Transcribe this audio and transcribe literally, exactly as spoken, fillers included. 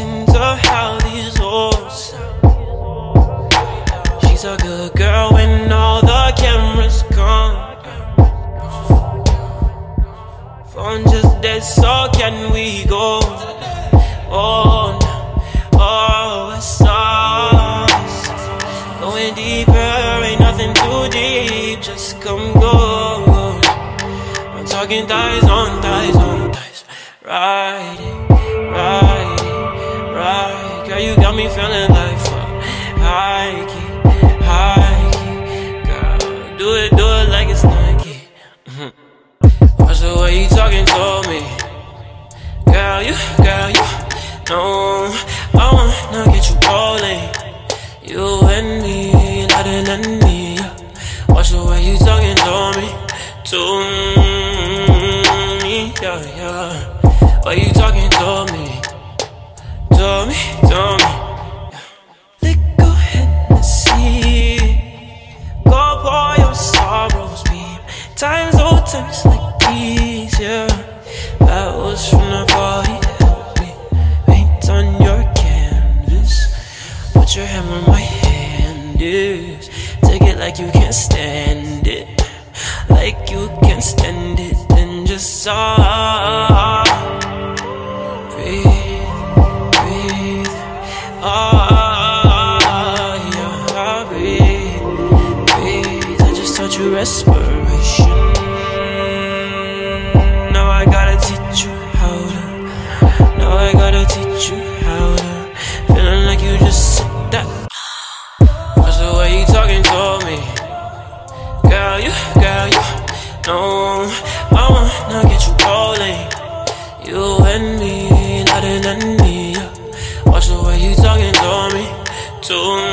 listen to how these hoes sound. She's a good girl when all the cameras come. Phone just dead, so can we go? Oh, no. Oh, it's us. Going deeper, ain't nothing too deep. Just come go. I'm talking thighs on thighs on thighs. Ride it, ride it, ride. Girl, you got me feeling like fuck. High key, high key. Girl, do it, do it like it's Nike. Watch the way you talking to me. Girl, you, girl, you know I wanna get you rolling. You and me, louder than me. Watch the way you talking to me. To me, yeah, yeah. Why you talking to me? To me, to me. Liquor Hennessy. Go pour your sorrows, babe. Times, old times like these, yeah. That was from the party. Help me paint on your canvas. Put your hand where my hand is. Take it like you can't stand it. Like you can't stand it. Then just ah, breathe, breathe. Ah, yeah, breathe, breathe. I just taught you respiration. Now I gotta teach you how to. Now I gotta teach you how to. Feeling like you just sit that. Watch the way you talking to me. Girl, you, girl, you know I wanna get you rolling. You and me, louder than me. Watch the way you talking to me. To